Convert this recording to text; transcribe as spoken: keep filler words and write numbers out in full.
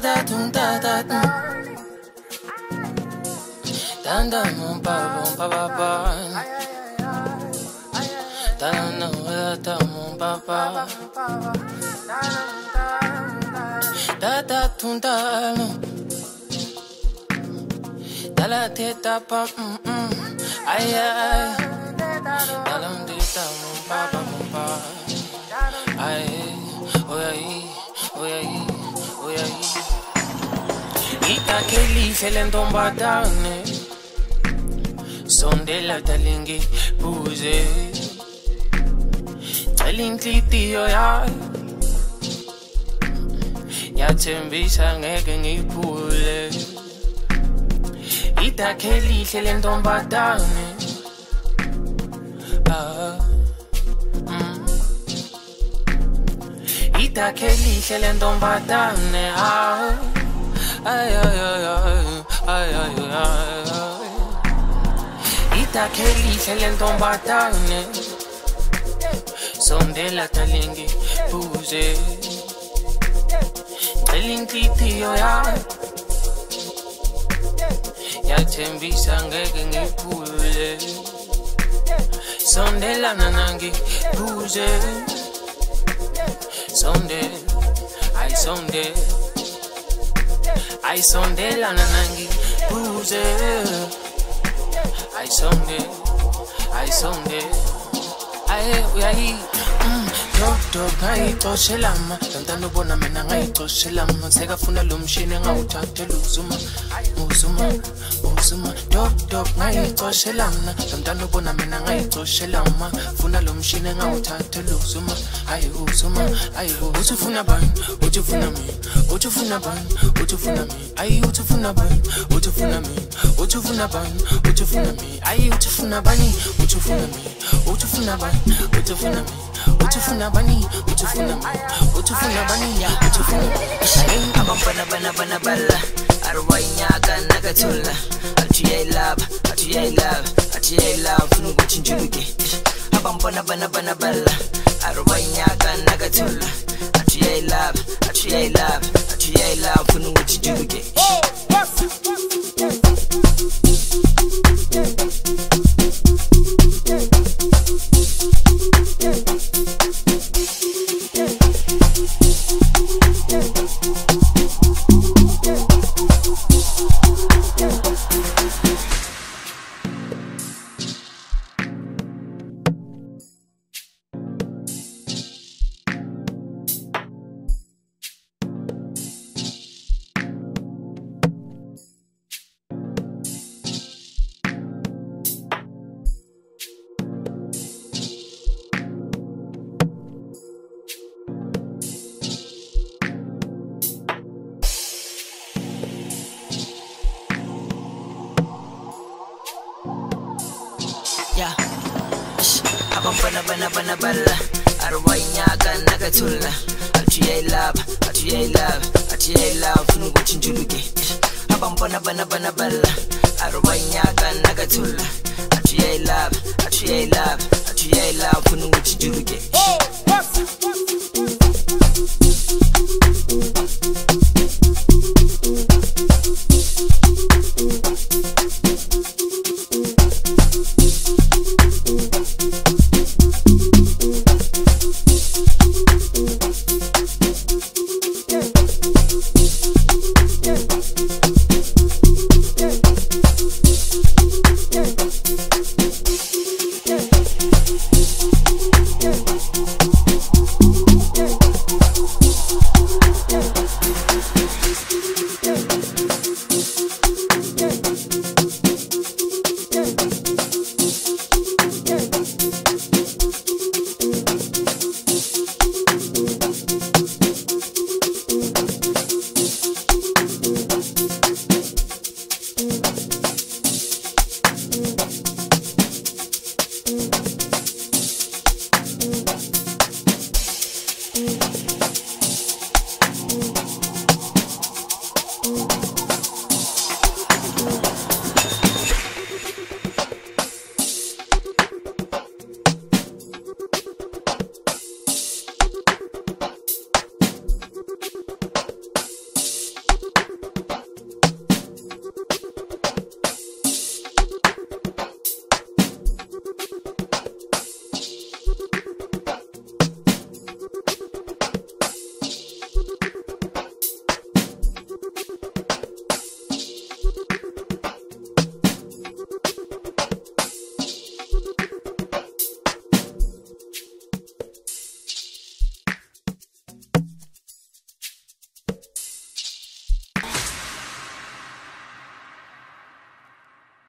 da dum da da dum. Dan da mum pa bum pa pa pa. Dan na wa da mum pa pa. Da da dum da no. Da la te da pa mm mm. Ay ay. Da la te da mum pa pa mum pa. Ay. Oy ay. Oy ay. Oy ay. Ita keli felendomba dane. Sondela talingi buze. Talinglitiyo ya. Yathembisa ngeke ngiphule. Ita keli felendomba dane. Ah. Ita keli felendomba dane. Ah. Ay ay ay ay ay ay ay. Ita keli felendomba dane. Sondela talingi buze. Talinglitiyo ya. Yathembisa ngeke ngiphule. Sondela nanangi buze. Sonde, ay sonde. Ay sondela nanangi buze. Ay sonde, ay sonde. Ay uyayi. Dog dog ngai toshelama. Tantando bona mina ngai toshelama. Sekafuna lo mshini ngawuthathela uzuma. Uzuma, uzuma. Dog dog ngai toshelama. Tantando bona mina ngai toshelama. Funa lo mshini ngawuthathela uzuma. Ay uzuma, ay uzufuna bani, uzufuna mi. Uzufuna bani, uzufuna mi. Ay uzufuna bani, uzufuna mi. Uzufuna bani, uzufuna mi. Ay uzufuna bani, uzufuna mi. Uzufuna bani, uzufuna mi. Utufuna bani, utufuna mi, utufuna bani, utufuna mi. Abambana bana bana bala, arwainyaka nakatula. Atiye love, atiye love, atiye love, fungu chinjuluke. Abambana bana bana bala, arwainyaka nakatula. Atiye love, atiye love, atiye love, fungu chinjuluke. Yeah, abambana bana bana bala, arwainyaka nakatula. Atiye love, atiye love, atiye love, fungu chinjuluke. Abambana bana bana bala, arwainyaka nakatula. Atiye love, atiye love, atiye love, fungu chinjuluke.